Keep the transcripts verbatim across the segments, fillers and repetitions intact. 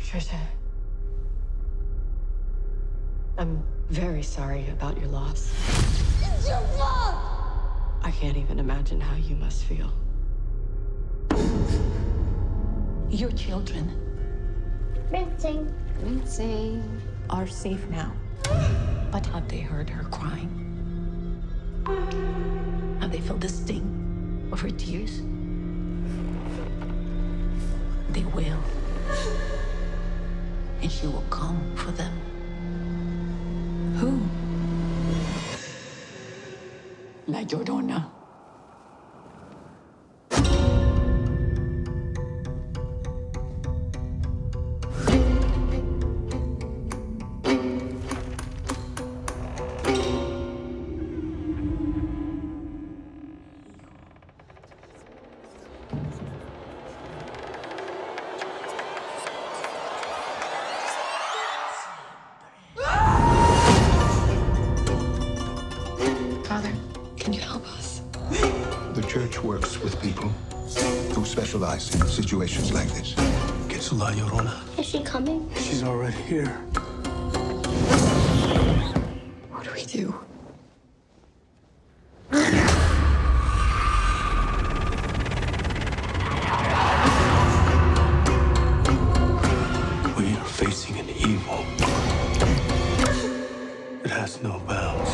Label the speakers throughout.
Speaker 1: Trisha, I'm very sorry about your loss.
Speaker 2: It's your fault!
Speaker 1: I can't even imagine how you must feel.
Speaker 3: Your children
Speaker 2: Rinsing.
Speaker 3: Rinsing. are safe now. But have they heard her crying? Have they felt the sting of her tears? They will. And she will come for them. Who? La Chorona.
Speaker 1: Father, can you help us?
Speaker 4: The church works with people who specialize in situations like this.
Speaker 5: It's La Llorona.
Speaker 2: Is she coming?
Speaker 5: She's already here.
Speaker 1: What do we do?
Speaker 5: We are facing an evil. It has no bounds.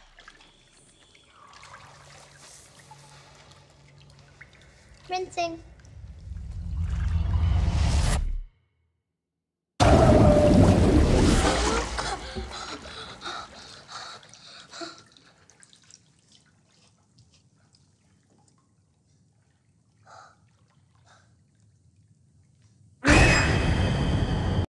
Speaker 2: Rinsing.